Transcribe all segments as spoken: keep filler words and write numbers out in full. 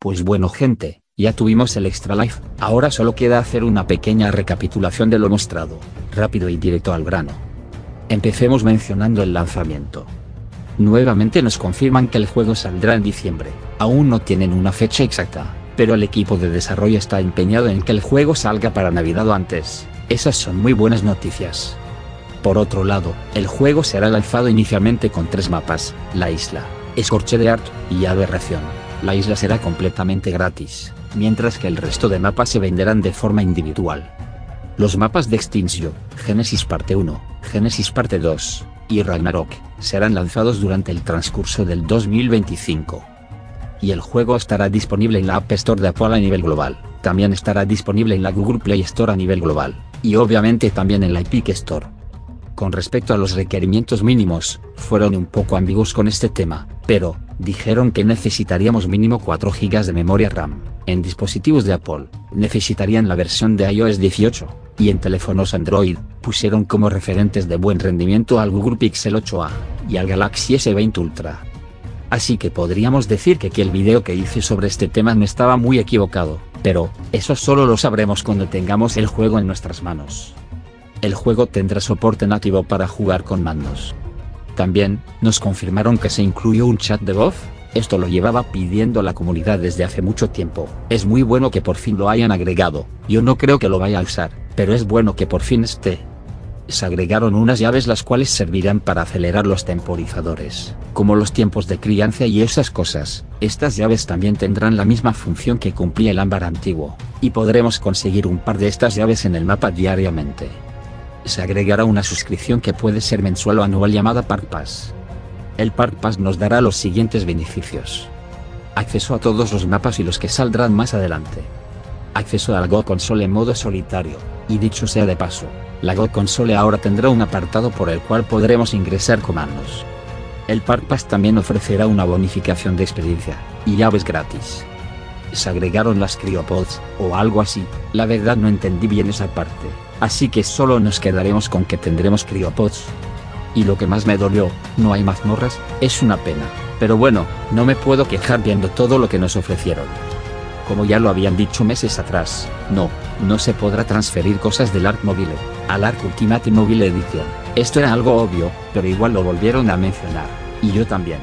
Pues bueno gente, ya tuvimos el Extra Life, ahora solo queda hacer una pequeña recapitulación de lo mostrado, rápido y directo al grano. Empecemos mencionando el lanzamiento. Nuevamente nos confirman que el juego saldrá en diciembre, aún no tienen una fecha exacta, pero el equipo de desarrollo está empeñado en que el juego salga para Navidad o antes, esas son muy buenas noticias. Por otro lado, el juego será lanzado inicialmente con tres mapas, la isla, Scorched Earth y Aberración. La isla será completamente gratis, mientras que el resto de mapas se venderán de forma individual. Los mapas de Extinction, Genesis Parte uno, Genesis Parte dos, y Ragnarok, serán lanzados durante el transcurso del dos mil veinticinco. Y el juego estará disponible en la App Store de Apple a nivel global, también estará disponible en la Google Play Store a nivel global, y obviamente también en la Epic Store. Con respecto a los requerimientos mínimos, fueron un poco ambiguos con este tema, pero dijeron que necesitaríamos mínimo cuatro gigas de memoria RAM. En dispositivos de Apple, necesitarían la versión de iOS dieciocho, y en teléfonos Android, pusieron como referentes de buen rendimiento al Google Pixel ocho a, y al Galaxy ese veinte Ultra. Así que podríamos decir que, que el video que hice sobre este tema no estaba muy equivocado, pero eso solo lo sabremos cuando tengamos el juego en nuestras manos. El juego tendrá soporte nativo para jugar con mandos. También, nos confirmaron que se incluyó un chat de voz, esto lo llevaba pidiendo la comunidad desde hace mucho tiempo, es muy bueno que por fin lo hayan agregado, yo no creo que lo vaya a usar, pero es bueno que por fin esté. Se agregaron unas llaves las cuales servirán para acelerar los temporizadores, como los tiempos de crianza y esas cosas. Estas llaves también tendrán la misma función que cumplía el ámbar antiguo, y podremos conseguir un par de estas llaves en el mapa diariamente. Se agregará una suscripción que puede ser mensual o anual llamada Park Pass. El Park Pass nos dará los siguientes beneficios: acceso a todos los mapas y los que saldrán más adelante, acceso a la Go Console en modo solitario, y dicho sea de paso, la Go Console ahora tendrá un apartado por el cual podremos ingresar comandos. El Park Pass también ofrecerá una bonificación de experiencia, y llaves gratis. Se agregaron las Cryopods, o algo así, la verdad no entendí bien esa parte, así que solo nos quedaremos con que tendremos Cryopods. Y lo que más me dolió, no hay mazmorras, es una pena, pero bueno, no me puedo quejar viendo todo lo que nos ofrecieron. Como ya lo habían dicho meses atrás, no, no se podrá transferir cosas del Ark Mobile al Ark Ultimate Mobile Edition. Esto era algo obvio, pero igual lo volvieron a mencionar, y yo también.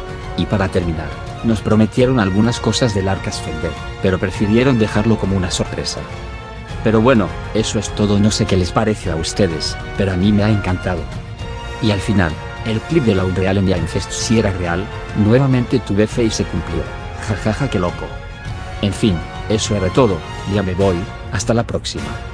Y para terminar, nos prometieron algunas cosas del Ark Ascender, pero prefirieron dejarlo como una sorpresa. Pero bueno, eso es todo, no sé qué les parece a ustedes, pero a mí me ha encantado. Y al final, el clip de la Unreal Engine Fest sí era real, nuevamente tuve fe y se cumplió, jajaja qué loco. En fin, eso era todo, ya me voy, hasta la próxima.